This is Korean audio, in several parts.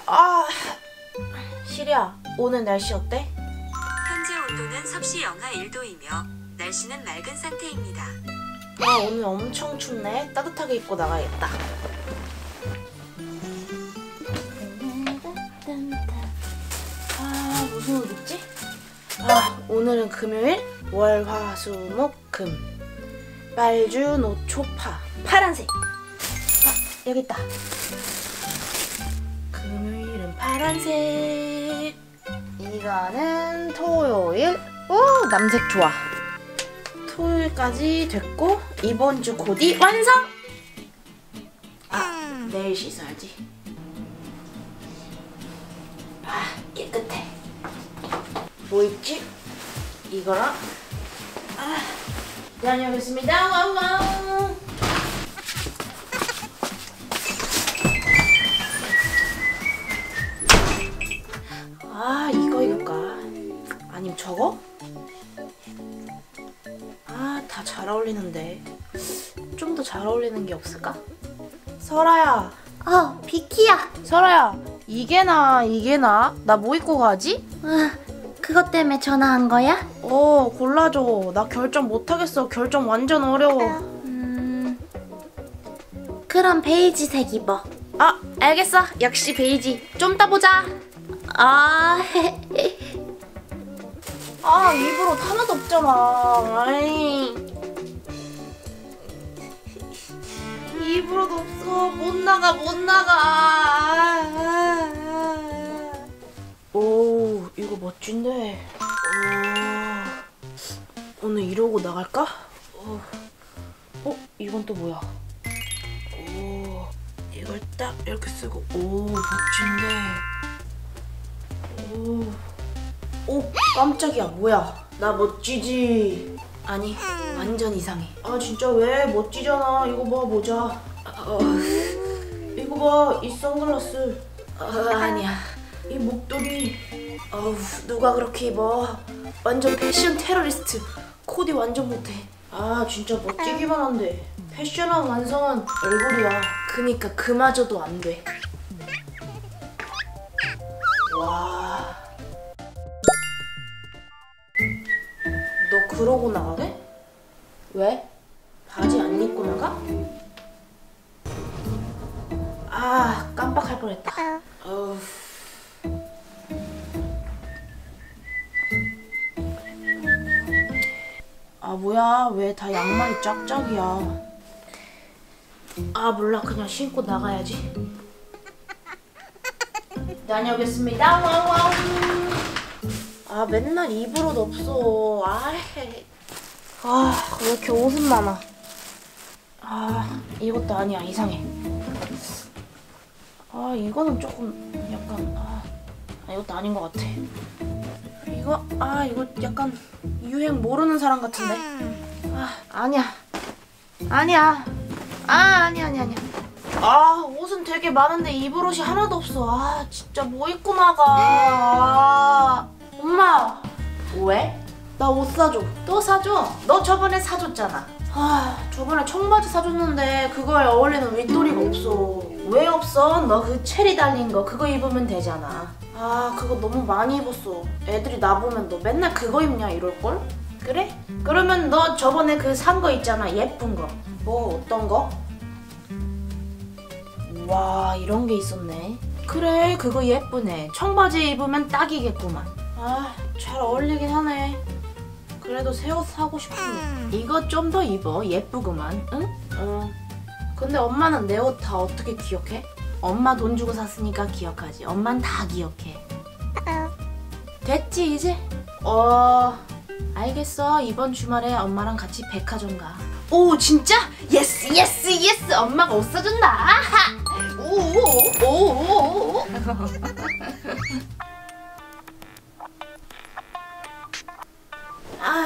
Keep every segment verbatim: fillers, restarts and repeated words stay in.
아, 시리야, 오늘 날씨 어때? 현재 온도는 섭씨 영하 일 도이며 날씨는 맑은 상태입니다. 아, 오늘 엄청 춥네. 따뜻하게 입고 나가야겠다. 아, 무슨 옷 입지? 아, 오늘은 금요일 월, 화, 수, 목, 금. 빨주, 노, 초, 파. 파란색. 아, 여기 있다. 금요일은 파란색. 이거는 토요일. 오, 남색 좋아. 토요일까지 됐고 이번 주 코디 완성! 아, 내일 씻어야지. 아, 깨끗해. 뭐 있지? 이거랑 아, 다녀오겠습니다. 와우. 아, 이거 입을까? 아니면 저거? 아, 다 잘 어울리는데 좀 더 잘 어울리는 게 없을까? 설아야. 어, 비키야. 설아야, 이게 나 이게 나? 나 뭐 입고 가지? 아, 그것 때문에 전화한 거야? 어, 골라줘. 나 결정 못하겠어. 결정 완전 어려워. 음, 그럼 베이지색 입어. 아, 알겠어. 역시 베이지. 좀 이따 보자. 아, 아, 입을 옷 하나도 없잖아. 아이. 입을 옷 없어. 못 나가, 못 나가. 아, 아, 아. 오, 이거 멋진데. 오, 오늘 이러고 나갈까? 어, 어, 이건 또 뭐야? 오, 이걸 딱 이렇게 쓰고. 오, 멋진데. 오, 오, 깜짝이야. 뭐야? 나 멋지지? 아니, 완전 이상해. 아, 진짜 왜? 멋지잖아. 이거 봐, 모자. 어, 이거 봐, 이 선글라스. 어, 아니야. 이 목도리. 어우, 누가 그렇게 입어? 완전 패션 테러리스트. 코디 완전 못해. 아, 진짜 멋지기만 한데 패션한 완성한 얼굴이야. 그니까 그마저도 안 돼. 와. 너 그러고 나가게? 왜? 바지 안 입고 나가? 아, 깜빡할 뻔했다. 어우. 아, 뭐야? 왜 다 양말이 짝짝이야? 아, 몰라. 그냥 신고 나가야지. 다녀오겠습니다. 와우. 아, 맨날 입을 옷 없어. 아, 아, 왜 이렇게 옷은 많아? 아, 이것도 아니야. 이상해. 아, 이거는 조금 약간 아, 아 이것도 아닌 것 같아. 이거 아, 이거 약간 유행 모르는 사람 같은데. 아, 아니야. 아니야. 아, 아니야, 아니야, 아니야. 아, 옷은 되게 많은데 입을 옷이 하나도 없어. 아, 진짜 뭐 입고 나가. 아, 엄마. 왜? 나 옷 사줘. 또 사줘? 너 저번에 사줬잖아. 아, 저번에 청바지 사줬는데 그거에 어울리는 윗도리가 없어. 왜 없어? 너 그 체리 달린 거 그거 입으면 되잖아. 아, 그거 너무 많이 입었어. 애들이 나 보면 너 맨날 그거 입냐 이럴걸? 그래? 그러면 너 저번에 그 산 거 있잖아. 예쁜 거. 뭐 어떤 거? 와, 이런 게 있었네. 그래, 그거 예쁘네. 청바지 입으면 딱이겠구만. 아, 잘 어울리긴 하네. 그래도 새 옷 사고 싶은데 이거 좀 더 입어. 예쁘구만. 응? 응. 근데 엄마는 내 옷 다 어떻게 기억해? 엄마 돈 주고 샀으니까 기억하지. 엄만 다 기억해. 됐지 이제? 어, 알겠어. 이번 주말에 엄마랑 같이 백화점 가. 오, 진짜? 예스 예스 예스. 엄마가 옷 사준다. 아하. 오오오오. 아.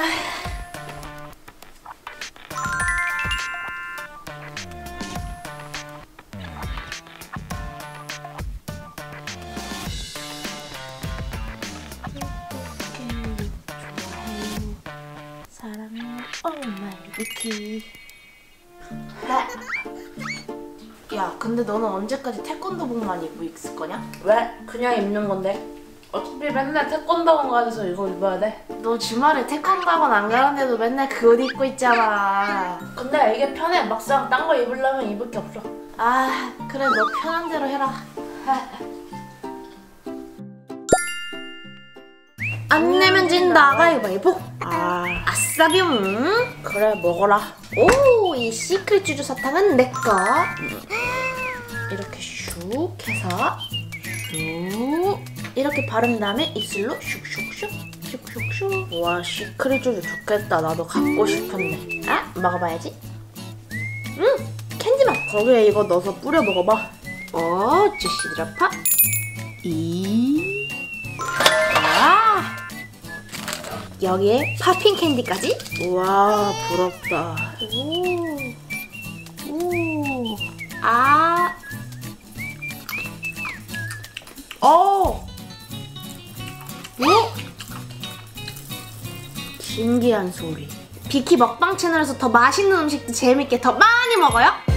사랑해. 오 마이 미키. 야, 근데 너는 언제까지 태권도복만 입고 있을 거냐? 왜? 그냥 입는 건데. 어차피 맨날 태권도원 가서 이거 입어야 돼. 너 주말에 태권도 학원 안 가는데도 맨날 그 옷 입고 있잖아. 근데 이게 편해. 막상 딴 거 입으려면 입을 게 없어. 아, 그래 너 편한 대로 해라. 안 내면 진다 가위바위보. 아, 아싸비용. 그래 먹어라. 오, 이 시크릿 쭈쭈 사탕은 내꺼. 이렇게 슉 해서 슉 이렇게 바른 다음에 입술로 슉슉슉 슉슉슉. 와, 시크릿 쭈쭈 좋겠다. 나도 갖고 싶은데. 아, 먹어봐야지. 음, 캔디 맛. 거기에 이거 넣어서 뿌려 먹어봐. 어, 주시 드라파. 이. 아. 여기에 팝핑 캔디까지? 우와, 부럽다. 오. 오. 아. 어. 오. 신기한 소리. 비키 먹방 채널에서 더 맛있는 음식도 재밌게 더 많이 먹어요?